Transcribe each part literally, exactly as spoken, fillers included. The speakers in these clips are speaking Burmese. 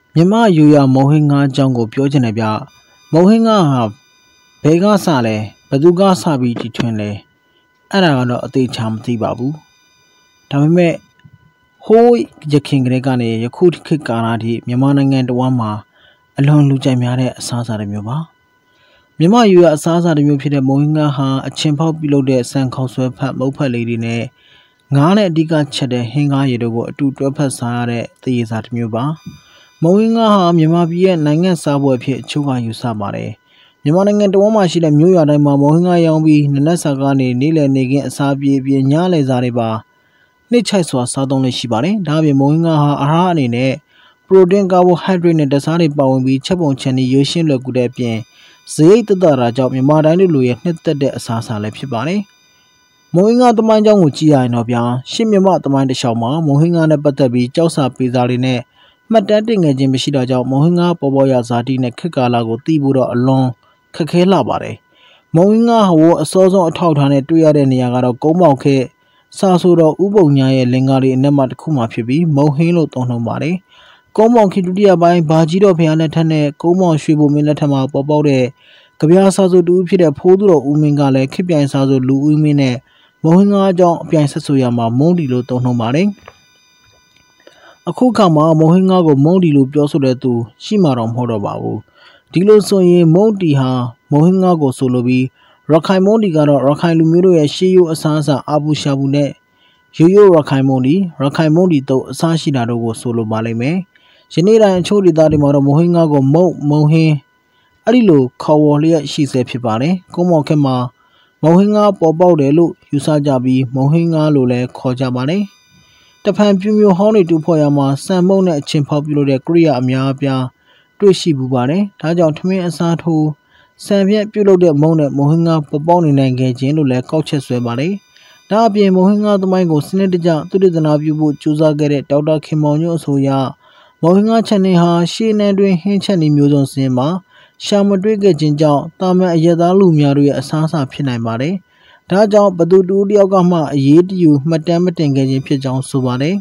မြန်မာယူရမုံဟင်းငါအကြောင်းကိုပြောချင်တယ်ဗျမုံဟင်းငါဟာဘယ်ကစလဲဘယ်သူကစပြီးတီထွင်လဲအဲ့ဒါကတော့အသေးချာမသိပါဘူးဒါပေမဲ့ဟိုးရခင်ကလေးကနေယခုခေတ်ကာလထိမြန်မာနိုင်ငံတဝမ်းမှာအလွန်လူကြိုက်များတဲ့အစားအစာတွေမျိုးပါမြန်မာယူရအစားအစာတွေမျိုးဖြစ်တဲ့မုံဟင်းငါဟာအချင်းဖောက်ပြုလုပ်တဲ့ဆန်ခေါက်ဆွဲဖတ်မုတ်ဖက်လေးတွေနဲ့ငါးနဲ့အဓိကချက်တဲ့ဟင်းကားရည်တို့ကိုအတူတွဲဖက်စားရတဲ့သရေစာတစ်မျိုးပါမုံဟင်းငါဟာမြန်မာပြည်ရဲ့နိုင်ငံစားပွဲအဖြစ်အချို့ကယူဆပါတယ်မြန်မာနိုင်ငံတဝန်းမှာရှိတဲ့မြို့ရွာတိုင်းမှာမုံဟင်းငါရောင်းပြီးနနက်စာကနေနေ့လည်နေခင်းအစာပြေးပြီးညလည်စာတွေပါနှိမ့်ချိုက်စွာစားသုံးလို့ရှိပါတယ်ဒါအပြင်မုံဟင်းငါဟာအာဟာရအနေနဲ့ပရိုတင်းကာဘိုဟိုက်ဒရိတ်နဲ့ဓာတ်စားတွေပါဝင်ပြီးချက်ပုံချက်နည်းရွေးရှင်းလွယ်ကူတဲ့အပြင်ဇိတ်တတရာကြောင့်မြန်မာတိုင်းလူရဲ့နှစ်သက်တဲ့အစားအစာလည်းဖြစ်ပါတယ်မုံဟင်းငါသမိုင်းကြောင်းကိုကြည့်ရရင်တော့ဗျာရှစ်မြမသမိုင်းတစ်လျှောက်မှာမုံဟင်းငါနဲ့ပတ်သက်ပြီးကြောက်စာပေးစာတွေနဲ့မှတ်တမ်းတင်ငယ်ခြင်းမရှိတာကြောင့်မုံဟင်းငါပေါ်ပေါ်ရဇာတိနဲ့ခေတ်ကာလကိုသိဖို့တော့အလွန်ခက်ခဲလာပါတယ်မုံဟင်းငါဟိုအစောဆုံးအထောက်ထားနဲ့တွေ့ရတဲ့နေရာကတော့ကုန်းပေါက်ခဲစာဆိုတော့ဥပုံညာရဲ့လင်္ကာတွေအနက်မှာတစ်ခုမှဖြစ်ပြီးမုံဟင်းလို့သုံးနှုန်းပါတယ်ကုန်းပေါက်ခေဒုတိယပိုင်းဘာကြီးတော်ဖျားလက်ထက်နဲ့ကုန်းပေါက်ရွှေဘုံမင်းလက်ထက်မှာပေါ်ပေါက်တဲ့ကြပြားစာဆိုတူဖြစ်တဲ့ဖိုးသူတော်ဦးမင်းကလည်းခေပြိုင်စာဆိုလူဦးမင်းနဲ့မုံဟင်းငါအကြောင်းအပြိုင်ဆက်ဆိုရမှာမုံဒီလို့သုံးနှုန်းပါတယ်အခုခါမှာမုံဟင်းငါကိုမုံဒီလို့ပြောဆိုတဲ့သူရှိမှာတော့မဟုတ်တော့ပါဘူးဒီလိုဆိုရင်မုံတီဟာမုံဟင်းငါကိုဆိုလိုပြီးရခိုင်မုံတီကတော့ရခိုင်လူမျိုးတို့ရဲ့ရှေးရိုးအစားအစာအာဘူရှာဘူးနဲ့ရိုးရိုးရခိုင်မုံတီရခိုင်မုံတီတို့အစားရှိတာတို့ကိုဆိုလိုပါလိမ့်မယ်ယနေ့တိုင်းအချို့ဒေသတွေမှာတော့မုံဟင်းငါကိုမုံမုံဟင်းအဲ့ဒီလိုခေါ်ဝေါ်လျက်ရှိစေဖြစ်ပါတယ်ကုန်းမောက်ခက်မှာမုံဟင်းငါပေါ်ပေါက်တယ်လို့ယူဆကြပြီးမုံဟင်းငါလို့လည်းခေါ်ကြပါတယ်တဖန်ပြူမျိုးဟောင်းတွေတူဖော်ရမှာစံမုံနဲ့အချင်းဖောက်ပြုလုပ်တဲ့ကိရိယာအများအပြားတွေ့ရှိပူပါတယ်ဒါကြောင့်ထမင်းအစားထိုးစံပြက်ပြုလုပ်တဲ့မုံနဲ့မုံဟင်းငါပေါ်ပေါက်နေနိုင်ခဲ့ခြင်းလို့လည်းကောက်ချက်ဆွဲပါတယ်ဒါအပြင်မုံဟင်းငါသမိုင်းကိုစနစ်တကျသုတေသနပြုဖို့ကြိုးစားခဲ့တဲ့ဒေါက်တာခင်မောင်ညွန့်အဆိုအရမုံဟင်းငါချက်နေဟာရှေးနန်းတွင်ဟင်းချက်နေမျိုးစုံစင်းမှာရှာမတွေ့ခဲ့ခြင်းကြောင့်တာမန်အရသားလူများတို့ရဲ့အစားအစာဖြစ်နိုင်ပါတယ်ဒါကြောင့်ဘသူတူတယောက်ကမှအရေးတယူမှတ်တမ်းမတင်ခဲ့ခြင်းဖြစ်ကြောင်းဆိုပါတယ်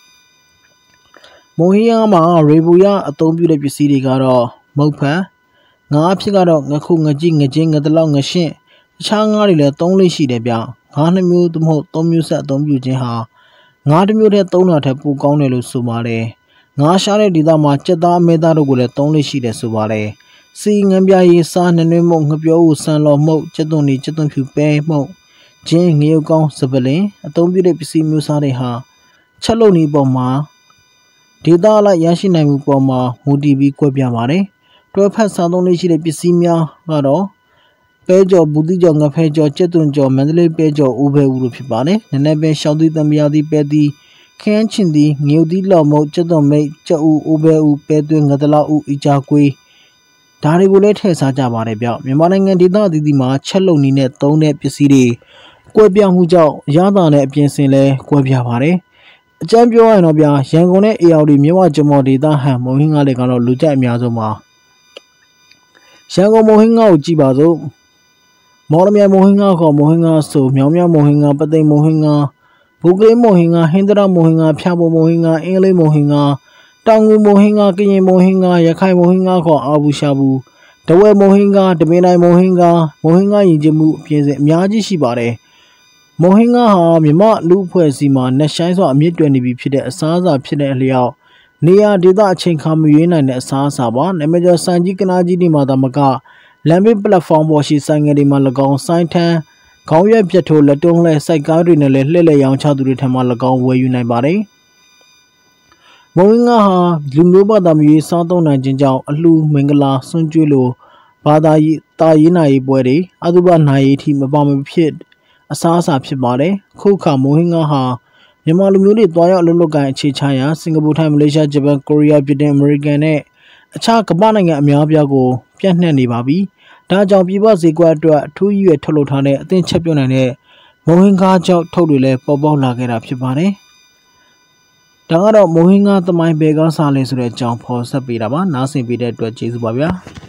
မုံဟင်းငါမှာရေဘူရအသုံးပြုတဲ့ပစ္စည်းတွေကတော့မုတ်ဖန်ငါးအဖြစ်ကတော့ငခုငကြည့်ငကျင်းငတလောက်ငရှင်းတခြားငါးတွေလည်းသုံးလေးရှိတယ်ဗျငါးနှစ်မျိုးသို့မဟုတ်သုံးမျိုးဆက်အသုံးပြုခြင်းဟာငါးတစ်မျိုးတည်းသုံးတာထက်ပိုကောင်းတယ်လို့ဆိုပါတယ်ငါးရှားတဲ့ဒေသမှာကြက်သားအမဲသားတို့ကိုလည်းသုံးလေးရှိတယ်ဆိုပါတယ်စီငန်းပြရေးစားနှွေးမှုငပြောဦးဆန်လော်မှုကျက်သွန်ဒီကျက်သွန်ဖြူပဲမှုဂျင်းငရုတ်ကောင်းစပလင်အသုံးပြုတဲ့ပစ္စည်းမျိုးစားတွေဟာချက်လုံနေပေါ်မှာဒေသလိုက်ရရှိနိုင်မှုပေါ်မှာမူတည်ပြီးကွဲပြားပါတယ်တွဲဖက်စားသုံးလေးရှိတဲ့ပစ္စည်းများကတော့ပဲကြော်ဘူးတိကြော်ငဖဲကြော်ကျက်သွန်ကြော်မန္တလေးပဲကြော်ဦးပဲဦးတို့ဖြစ်ပါတယ်နည်းနည်းပဲရှောင်းသီးတံမြာသီးပဲသီးခင်းချင်းသီးငရုတ်သီးလော်မုတ်ကျက်သွန်မိတ်ကျက်ဦးဦးပဲဦးပဲသွင်းငတလောက်ဦးအီချာကွေးဒါတွေကိုလည်းထည့်စားကြပါတယ်ဗျမြန်မာနိုင်ငံဒေသအသီးသီးမှာချက်လုံနီးနဲ့သုံးတဲ့ပစ္စည်းတွေကွဲပြားမှုကြောင့်ရတာနဲ့အပြင်စင်လဲကွဲပြားပါတယ်အကြမ်းပြောရရင်တော့ဗျရန်ကုန်နဲ့အေအော်ဒီမြဝကျမော်ဒေသဟန်မုံဟင်းငါးတွေကတော့လူကြိုက်အများဆုံးပါရန်ကုန်မုံဟင်းငါးကိုကြည့်ပါစို့မော်လမြိုင်မုံဟင်းငါးခေါ်မုံဟင်းငါးဆိုမြောင်မြမုံဟင်းငါးပသိမ်မုံဟင်းငါးဘုကလေးမုံဟင်းငါးဟင်းတရမုံဟင်းငါးဖျားပုံမုံဟင်းငါးအင်းလေးမုံဟင်းငါးတောင်ငူမုံဟင်းငါးကရင်မုံဟင်းငါးရခိုင်မုံဟင်းငါးခေါ်အာဘူးရှာဘူးတဝဲမုံဟင်းငါးတမင်တိုင်းမုံဟင်းငါးမုံဟင်းငါးရင်ကျမှုအပြည့်စင်အများကြီးရှိပါတယ်မုံဟင်းငါးဟာမြမလူအဖွဲ့အစည်းမှာနှက်ဆိုင်စွာအမြင့်တွယ်နေပြီဖြစ်တဲ့အစားအစာဖြစ်တဲ့အလျောက်နေရာဒေသအချိန်ခါမရွေးနိုင်တဲ့အစားအစာပါနာမည်ကျော်စံကြီးကနာကြီးတွေမှာသာမကလမ်းဘေးပလက်ဖောင်းပေါ်ရှိဆိုင်ငယ်တွေမှာ၎င်းစိုင်းထန်းခေါင်းရွက်ပြတ်ထိုးလက်တွန်းလဲစိုက်ကားတွေနဲ့လည်းလှည့်လည်ရောင်းချသူတွေထံမှ၎င်းဝယ်ယူနိုင်ပါတယ်မုံဟင်းငါးဟာလူမျိုးဘာသာမျိုးစားသုံးနိုင်ခြင်းကြောင့်အလှမင်္ဂလာစွန့်ကြွေးလိုဘာသာရေးတာရေးနာရေးပွဲတွေအသုဘနာရေးထိမပါမဖြစ်အစားအစာဖြစ်ပါတယ်ခုခါမုံဟင်းငါးဟာမြန်မာလူမျိုးတွေတွားရောက်အလုပ်လုပ်ကိုင်အခြေချရာစင်ကာပူထိုင်းမလေးရှားဂျပန်ကိုရီးယားဗြိတိန်အမေရိကန်နဲ့အခြားကမ္ဘာနိုင်ငံအများအပြားကိုပြန့်နှံ့နေပါပြီဒါကြောင့်ပြည်ပဈေးကွက်အတွက်အထူးရည်ရွယ်ထုတ်လုပ်ထားတဲ့အသင်းချက်ပြုတ်နိုင်တဲ့မုံဟင်းကားကြောင့်ထုတ်တွေလည်းပေါ်ပေါက်လာခဲ့တာဖြစ်ပါတယ်ဒါကတော့မုံဟင်းကားသမိုင်းဘယ်ကစားလဲဆိုတဲ့အကြောင်းဖော်ဆက်ပေးတာပါနားဆင်ပေးတဲ့အတွက်ကျေးဇူးပါဗျာ